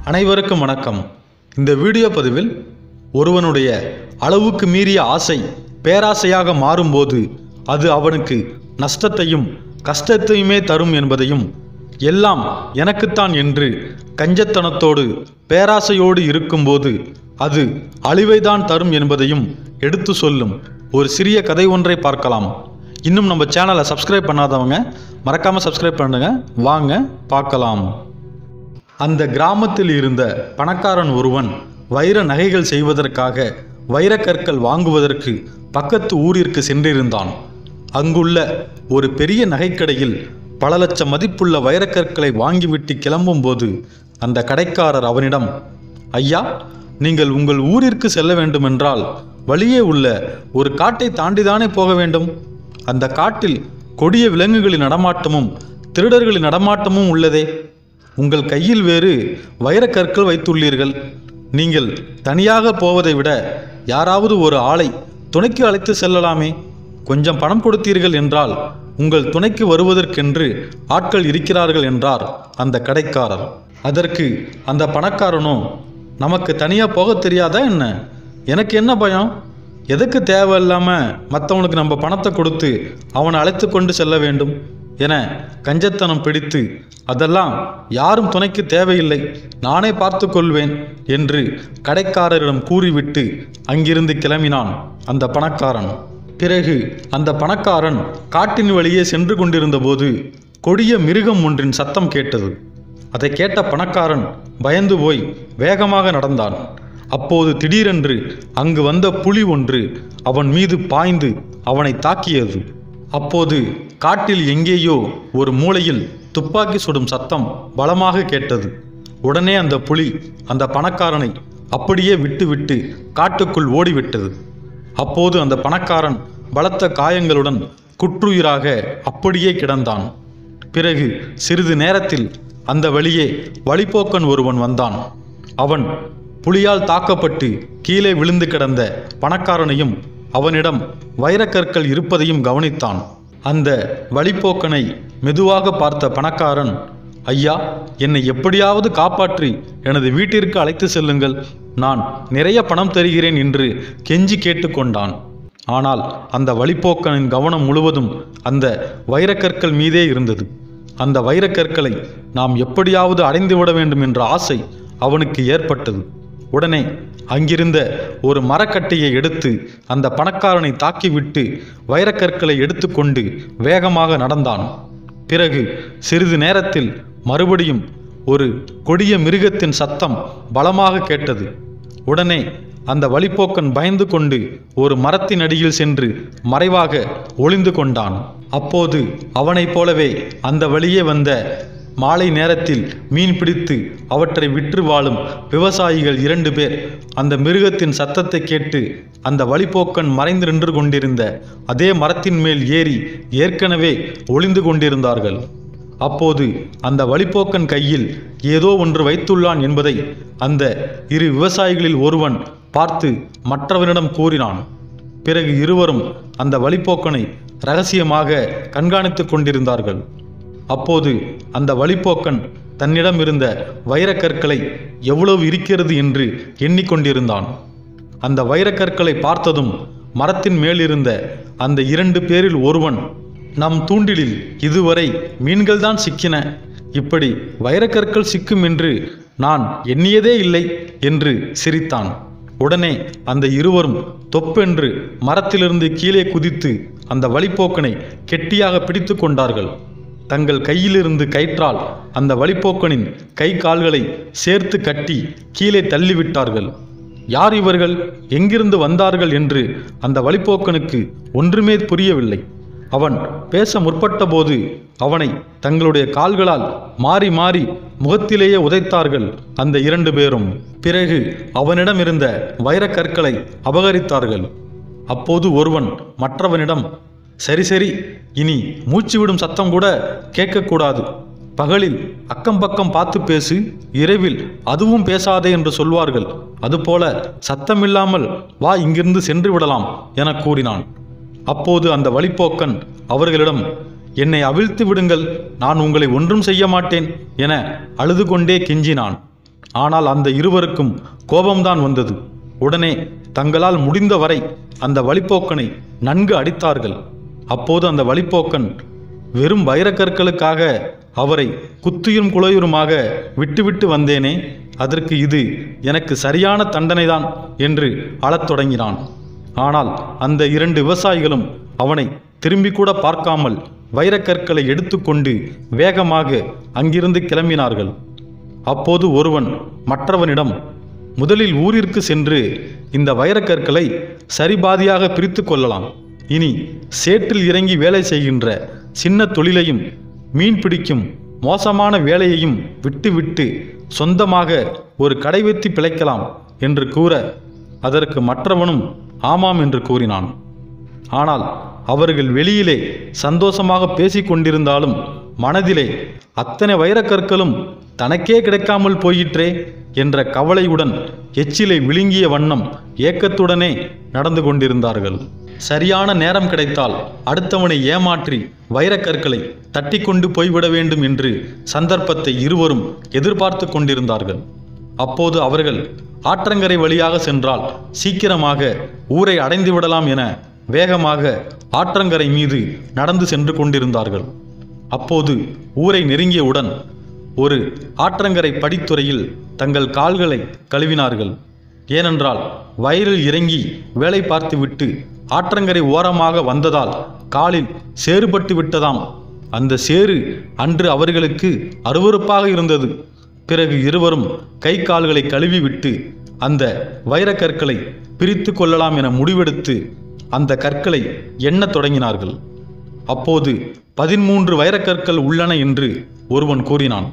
அனைவருக்கும் வணக்கம். இந்த வீடியோ பதிவில் ஒருவனுடைய அளவுக்கு மீறிய ஆசை பேராசையாக மாறும்போது அது அவனுக்கு நஷ்டத்தையும் கஷ்டத்தையுமே தரும் என்பதையும், எல்லாம் எனக்குத்தான் என்று கஞ்சத்தனத்தோடு பேராசையோடு இருக்கும்போது அது அழிவைதான் தரும் என்பதையும் எடுத்து சொல்லும் ஒரு சிறிய கதை ஒன்றை பார்க்கலாம். இன்னும் நம்ம சேனலை சப்ஸ்கிரைப் பண்ணாதவங்க மறக்காமல் சப்ஸ்கிரைப் பண்ணுங்க. வாங்க பார்க்கலாம். அந்த கிராமத்தில் இருந்த பணக்காரன் ஒருவன் வைர நகைகள் செய்வதற்காக வைரக்கற்கள் வாங்குவதற்கு பக்கத்து ஊரிற்கு சென்றிருந்தான். அங்குள்ள ஒரு பெரிய நகைக்கடையில் பல லட்சம் மதிப்புள்ள வைரக்கற்களை வாங்கிவிட்டு கிளம்பும்போது அந்த கடைக்காரர் அவனிடம், ஐயா, நீங்கள் உங்கள் ஊரிற்கு செல்ல வேண்டுமென்றால் வழியே உள்ள ஒரு காட்டை தாண்டிதானே போக வேண்டும். அந்த காட்டில் கொடிய விலங்குகளின் நடமாட்டமும் திருடர்களின் நடமாட்டமும் உள்ளதே. உங்கள் கையில் வேறு வைரக்கற்கள் வைத்துள்ளீர்கள். நீங்கள் தனியாக போவதை விட யாராவது ஒரு ஆளை துணைக்கு அழைத்து செல்லலாமே. கொஞ்சம் பணம் கொடுத்தீர்கள் என்றால் உங்கள் துணைக்கு வருவதற்கென்று ஆட்கள் இருக்கிறார்கள் என்றார் அந்த கடைக்காரர். அதற்கு அந்த பணக்காரனோ, நமக்கு தனியாக போக தெரியாதா என்ன? எனக்கு என்ன பயம்? எதுக்கு தேவையில்லாமல் மற்றவனுக்கு நம்ம பணத்தை கொடுத்து அவனை அழைத்து கொண்டு செல்ல வேண்டும் என கஞ்சத்தனம் பிடித்து, அதெல்லாம் யாரும் துணைக்கு தேவையில்லை, நானே பார்த்து கொள்வேன் என்று கடைக்காரரிடம் கூறிவிட்டு அங்கிருந்து கிளம்பினான் அந்த பணக்காரன். பிறகு அந்த பணக்காரன் காட்டின் வழியே சென்று கொண்டிருந்த போது கொடிய மிருகம் ஒன்றின் சத்தம் கேட்டது. அதை கேட்ட பணக்காரன் பயந்து போய் வேகமாக நடந்தான். அப்போது திடீரென்று அங்கு வந்த புலி ஒன்று அவன் மீது பாய்ந்து அவனை தாக்கியது. அப்போது காட்டில் எங்கேயோ ஒரு மூலையில் துப்பாக்கி சுடும் சத்தம் பலமாக கேட்டது. உடனே அந்த புலி அந்த பணக்காரனை அப்படியே விட்டுவிட்டு காட்டுக்குள் ஓடிவிட்டது. அப்போது அந்த பணக்காரன் பலத்த காயங்களுடன் குற்றுயிராக அப்படியே கிடந்தான். பிறகு சிறிது நேரத்தில் அந்த வழியே வழிப்போக்கன் ஒருவன் வந்தான். அவன் புலியால் தாக்கப்பட்டு கீழே விழுந்து கிடந்த பணக்காரனையும் அவனிடம் வைரக்கற்கள் இருப்பதையும் கவனித்தான். அந்த வழிப்போக்கனை மெதுவாக பார்த்த பணக்காரன், ஐயா, என்னை எப்படியாவது காப்பாற்றி எனது வீட்டிற்கு அழைத்து செல்லுங்கள், நான் நிறைய பணம் தருகிறேன் என்று கெஞ்சி கேட்டுக்கொண்டான். ஆனால் அந்த வழிப்போக்கனின் கவனம் முழுவதும் அந்த வைரக்கற்கள் மீதே இருந்தது. அந்த வைரக்கற்களை நாம் எப்படியாவது அடைந்து விட வேண்டும் என்ற ஆசை அவனுக்கு ஏற்பட்டது. உடனே அங்கிருந்த ஒரு மரக்கட்டையை எடுத்து அந்த பணக்காரனை தாக்கிவிட்டு வைரக்கற்களை எடுத்துக்கொண்டு வேகமாக நடந்தான். பிறகு சிறிது நேரத்தில் மறுபடியும் ஒரு கொடிய மிருகத்தின் சத்தம் பலமாக கேட்டது. உடனே அந்த வழிப்போக்கன் பயந்து கொண்டு ஒரு மரத்தின் அடியில் சென்று மறைவாக ஒளிந்து கொண்டான். அப்போது அவனைப் போலவே அந்த வழியே வந்த மாலை நேரத்தில் மீன் பிடித்து அவற்றை விற்று வாழும் விவசாயிகள் 2 பேர் அந்த மிருகத்தின் சத்தத்தை கேட்டு அந்த வழிப்போக்கன் மறைந்து நின்று கொண்டிருந்த அதே மரத்தின் மேல் ஏறி ஏற்கனவே ஒளிந்து கொண்டிருந்தார்கள். அப்போது அந்த வழிப்போக்கன் கையில் ஏதோ ஒன்று வைத்துள்ளான் என்பதை அந்த 2 விவசாயிகளில் ஒருவன் பார்த்து மற்றவனிடம் கூறினான். பிறகு இருவரும் அந்த வழிப்போக்கனை இரகசியமாக கண்காணித்து கொண்டிருந்தார்கள். அப்போது அந்த வழிப்போக்கன் தன்னிடம் இருந்த வைரக்கற்களை எவ்வளவு இருக்கிறது என்று எண்ணிக்கொண்டிருந்தான். அந்த வைரக்கற்களை பார்த்ததும் மரத்தின் மேலிருந்த அந்த 2 பேரில் ஒருவன், நம் தூண்டிலில் இதுவரை மீன்கள்தான் சிக்கின, இப்படி வைரக்கற்கள் சிக்கும் என்று நான் எண்ணியதே இல்லை என்று சிரித்தான். உடனே அந்த இருவரும் தொப்பென்று மரத்திலிருந்து கீழே குதித்து அந்த வழிப்போக்கனை கெட்டியாக பிடித்து கொண்டார்கள். தங்கள் கையிலிருந்து கயிற்றால் அந்த வழிப்போக்கனின் கை கால்களை சேர்த்து கட்டி கீழே தள்ளிவிட்டார்கள். யார் இவர்கள், எங்கிருந்து வந்தார்கள் என்று அந்த வழிப்போக்கனுக்கு ஒன்றுமே புரியவில்லை. அவன் பேச முற்பட்ட போது அவனை தங்களுடைய கால்களால் மாறி மாறி முகத்திலேயே உதைத்தார்கள் அந்த 2 பேரும். பிறகு அவனிடம் இருந்த வைரக்கற்களை அபகரித்தார்கள். அப்போது ஒருவன் மற்றவனிடம், சரி சரி, இனி மூச்சு விடும் சத்தம் கூட கேட்கக்கூடாது. பகலில் அக்கம் பக்கம் பார்த்து பேசு, இரவில் அதுவும் பேசாதே என்று சொல்வார்கள். அதுபோல சத்தமில்லாமல் வா, இங்கிருந்து சென்று விடலாம் என கூறினான். அப்போது அந்த வழிப்போக்கன் அவர்களிடம், என்னை அவிழ்த்து விடுங்கள், நான் உங்களை ஒன்றும் செய்ய மாட்டேன் என அழுது கொண்டே கெஞ்சினான். ஆனால் அந்த இருவருக்கும் கோபம்தான் வந்தது. உடனே தங்களால் முடிந்தவரை அந்த வழிப்போக்கனை நன்கு அடித்தார்கள். அப்போது அந்த வழிப்போக்கன், வெறும் வைரக்கற்களுக்காக அவரை குத்தியும் குலையுருமாக விட்டுவிட்டு வந்தேனே, அதற்கு இது எனக்கு சரியான தண்டனைதான் என்று அழத் தொடங்கினான். ஆனால் அந்த 2 விவசாயிகளும் அவனை திரும்பி கூட பார்க்காமல் வைரக்கற்களை எடுத்துக்கொண்டு வேகமாக அங்கிருந்து கிளம்பினார்கள். அப்போது ஒருவன் மற்றவனிடம், முதலில் ஊரிற்கு சென்று இந்த வைரக்கற்களை சரிபாதியாக பிரித்து கொள்ளலாம். இனி சேற்றில் இறங்கி வேலை செய்கின்ற சின்ன தொழிலையும் மீன் பிடிக்கும் மோசமான வேலையையும் விட்டுவிட்டு சொந்தமாக ஒரு கடை வைத்து பிழைக்கலாம் என்று கூற, அதற்கு மற்றவனும் ஆமாம் என்று கூறினான். ஆனால் அவர்கள் வெளியிலே சந்தோஷமாக பேசிக்கொண்டிருந்தாலும் மனதிலே அத்தனை வைரக்கற்களும் தனக்கே கிடைக்காமல் போயிற்றே என்ற கவலையுடன் எச்சிலை விழுங்கிய வண்ணம் ஏக்கத்துடனே நடந்து கொண்டிருந்தார்கள். சரியான நேரம் கிடைத்தால் அடுத்தவனை ஏமாற்றி வைரக்கற்களை தட்டி கொண்டு போய்விட வேண்டும் என்று சந்தர்ப்பத்தை இருவரும் எதிர்பார்த்து கொண்டிருந்தார்கள். அப்போது அவர்கள் ஆற்றங்கரை வழியாக சென்றால் சீக்கிரமாக ஊரை அடைந்து விடலாம் என வேகமாக ஆற்றங்கரை மீது நடந்து சென்று கொண்டிருந்தார்கள். அப்போது ஊரை நெருங்கியவுடன் ஒரு ஆற்றங்கரை படித்துறையில் தங்கள் கால்களை கழுவினார்கள். ஏனென்றால் வயலில் இறங்கி வேலை பார்த்துவிட்டு ஆற்றங்கரை ஓரமாக வந்ததால் காலில் சேறுபட்டு விட்டதாம். அந்த சேறு அன்று அவர்களுக்கு அருவருப்பாக இருந்தது. பிறகு இருவரும் கை கால்களை கழுவி விட்டு அந்த வைரக்கற்களை பிரித்து கொள்ளலாம் என முடிவெடுத்து அந்த கற்களை எண்ணத் தொடங்கினார்கள். அப்போது 13 வைரக்கற்கள் உள்ளன என்று ஒருவன் கூறினான்.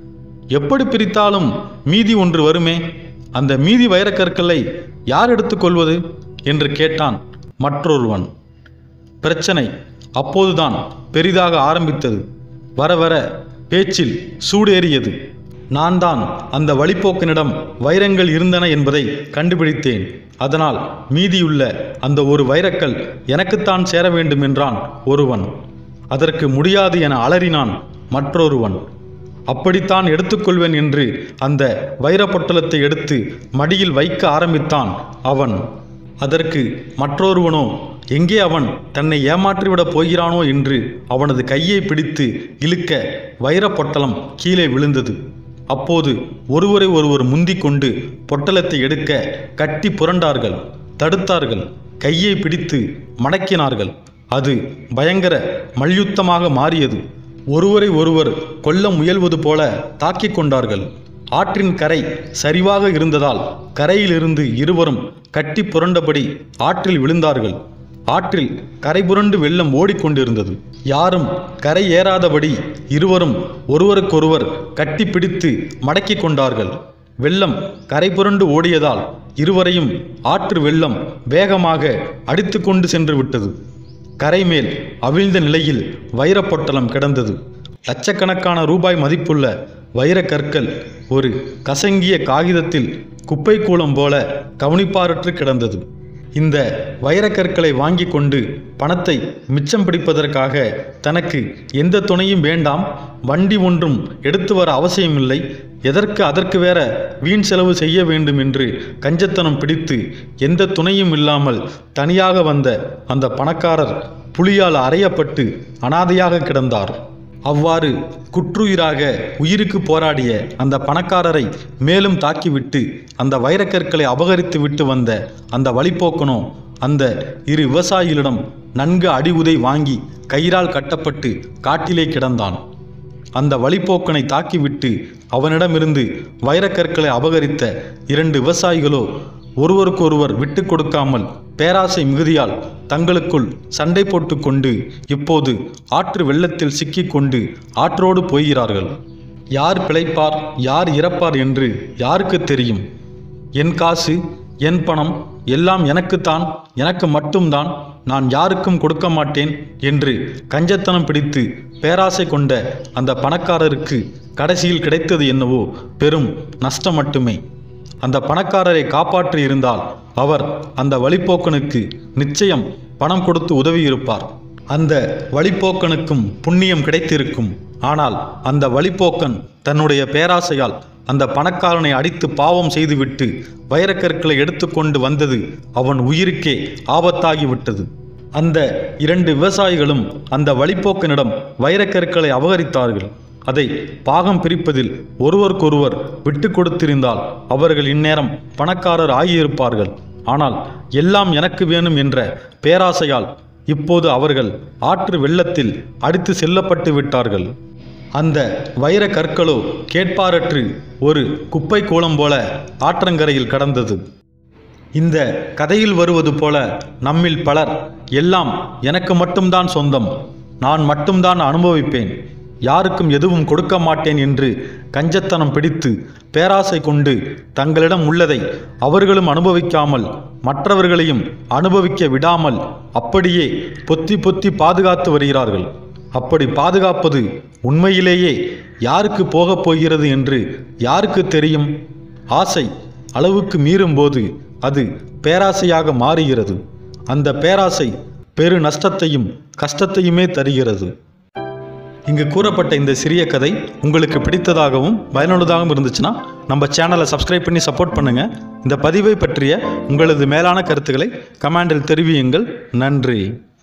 எப்படி பிரித்தாலும் மீதி ஒன்று வருமே, அந்த மீதி வைரக்கற்களை யார் எடுத்துக்கொள்வது என்று கேட்டான் மற்றொருவன். பிரச்சனை அப்போதுதான் பெரிதாக ஆரம்பித்தது. வர வர பேச்சில் சூடேறியது. நான் தான் அந்த வழிப்போக்கனிடம் வைரங்கள் இருந்தன என்பதை கண்டுபிடித்தேன். அதனால் மீதியுள்ள அந்த ஒரு வைரக்கல் எனக்குத்தான் சேர வேண்டும் என்றான் ஒருவன். அதற்கு முடியாது என அலறினான் மற்றொருவன். அப்படித்தான் எடுத்துக்கொள்வேன் என்று அந்த வைரப்பொட்டலத்தை எடுத்து மடியில் வைக்க ஆரம்பித்தான் அவன். அதற்கு மற்றொருவனோ எங்கே அவன் தன்னை ஏமாற்றிவிடப் போகிறானோ என்று அவனது கையை பிடித்து இழுக்க வைரப்பொட்டலம் கீழே விழுந்தது. அப்போது ஒருவரை ஒருவர் முந்திக் கொண்டு பொட்டலத்தை எடுக்க கட்டி புரண்டார்கள், தடுத்தார்கள், கையை பிடித்து மடக்கினார்கள். அது பயங்கர மல்யுத்தமாக மாறியது. ஒருவரை ஒருவர் கொல்ல முயல்வது போல தாக்கிக் கொண்டார்கள். ஆற்றின் கரை சரிவாக இருந்ததால் கரையிலிருந்து இருவரும் கட்டி புரண்டபடி ஆற்றில் விழுந்தார்கள். ஆற்றில் கரை புரண்டு வெள்ளம் ஓடிக்கொண்டிருந்தது. யாரும் கரை ஏறாதபடி இருவரும் ஒருவருக்கொருவர் கட்டி பிடித்து மடக்கி கொண்டார்கள். வெள்ளம் கரை புரண்டு ஓடியதால் இருவரையும் ஆற்று வெள்ளம் வேகமாக அடித்து கொண்டு சென்று விட்டது. கரை மேல் அவிழ்ந்த நிலையில் வைரப்பொட்டலம் கிடந்தது. லட்சக்கணக்கான ரூபாய் மதிப்புள்ள வைரக்கற்கள் ஒரு கசங்கிய காகிதத்தில் குப்பை கூளம் போல கவனிப்பாரற்று கிடந்தது. இந்த வைரக்கற்களை வாங்கி கொண்டு பணத்தை மிச்சம் பிடிப்பதற்காக தனக்கு எந்த துணையும் வேண்டாம், வண்டி ஒன்றும் எடுத்து வர அவசியமில்லை, எதற்கு அதற்கு வேற வீண் செலவு செய்ய வேண்டும் என்று கஞ்சத்தனம் பிடித்து எந்த துணையும் இல்லாமல் தனியாக வந்த அந்த பணக்காரர் புலியால் அறையப்பட்டு அனாதையாக கிடந்தார். அவ்வாறு குற்றுயிராக உயிருக்கு போராடிய அந்த பணக்காரரை மேலும் தாக்கிவிட்டு அந்த வைரக்கற்களை அபகரித்து விட்டு வந்த அந்த வழிப்போக்கனோ அந்த 2 விவசாயிகளிடம் நன்கு அடி உதை வாங்கி கயிறால் கட்டப்பட்டு காட்டிலே கிடந்தான். அந்த வழிப்போக்கனை தாக்கிவிட்டு அவனிடமிருந்து வைரக்கற்களை அபகரித்த 2 விவசாயிகளோ ஒருவருக்கொருவர் விட்டு கொடுக்காமல் பேராசை மிகுதியால் தங்களுக்குள் சண்டை போட்டு கொண்டு இப்போது ஆற்று வெள்ளத்தில் சிக்கிக்கொண்டு ஆற்றோடு போகிறார்கள். யார் பிழைப்பார் யார் இறப்பார் என்று யாருக்கு தெரியும்? என் காசு என் பணம் எல்லாம் எனக்குத்தான், எனக்கு மட்டும்தான், நான் யாருக்கும் கொடுக்க மாட்டேன் என்று கஞ்சத்தனம் பிடித்து பேராசை கொண்ட அந்த பணக்காரருக்கு கடைசியில் கிடைத்தது என்னவோ பெரும் நஷ்டம் மட்டுமே. அந்த பணக்காரரை காப்பாற்றி இருந்தால் அவர் அந்த வழிப்போக்கனுக்கு நிச்சயம் பணம் கொடுத்து உதவியிருப்பார். அந்த வழிப்போக்கனுக்கும் புண்ணியம் கிடைத்திருக்கும். ஆனால் அந்த வழிப்போக்கன் தன்னுடைய பேராசையால் அந்த பணக்காரனை அடித்து பாவம் செய்துவிட்டு வைரக்கற்களை எடுத்துக்கொண்டு வந்தது அவன் உயிருக்கே ஆபத்தாகிவிட்டது. அந்த 2 விவசாயிகளும் அந்த வழிப்போக்கனிடம் வைரக்கற்களை அபகரித்தார்கள். அதை பாகம் பிரிப்பதில் ஒருவருக்கொருவர் விட்டு கொடுத்திருந்தால் அவர்கள் இந்நேரம் பணக்காரர் ஆகியிருப்பார்கள். ஆனால் எல்லாம் எனக்கு வேணும் என்ற பேராசையால் இப்போது அவர்கள் ஆற்று வெள்ளத்தில் அடித்து செல்லப்பட்டு விட்டார்கள். அந்த வைர கற்களோ கேட்பாரற்று ஒரு குப்பை கூளம் போல ஆற்றங்கரையில் கடந்தது. இந்த கதையில் வருவது போல நம்மில் பலர் எல்லாம் எனக்கு மட்டும்தான் சொந்தம், நான் மட்டும்தான் அனுபவிப்பேன், யாருக்கும் எதுவும் கொடுக்க மாட்டேன் என்று கஞ்சத்தனம் பிடித்து பேராசை கொண்டு தங்களிடம் உள்ளதை அவர்களும் அனுபவிக்காமல் மற்றவர்களையும் அனுபவிக்க விடாமல் அப்படியே பொத்தி பொத்தி பாதுகாத்து வருகிறார்கள். அப்படி பாதுகாப்பது உண்மையிலேயே யாருக்கு போகப் போகிறது என்று யாருக்கு தெரியும்? ஆசை அளவுக்கு மீறும்போது அது பேராசையாக மாறுகிறது. அந்த பேராசை பெரு நஷ்டத்தையும் கஷ்டத்தையுமே தருகிறது. இங்கு கூறப்பட்ட இந்த சிறிய கதை உங்களுக்கு பிடித்ததாகவும் பயனுள்ளதாகவும் இருந்துச்சுன்னா நம்ம சேனலை சப்ஸ்கிரைப் பண்ணி சப்போர்ட் பண்ணுங்கள். இந்த பதிவை பற்றிய உங்களது மேலான கருத்துக்களை கமெண்டில் தெரிவியுங்கள். நன்றி.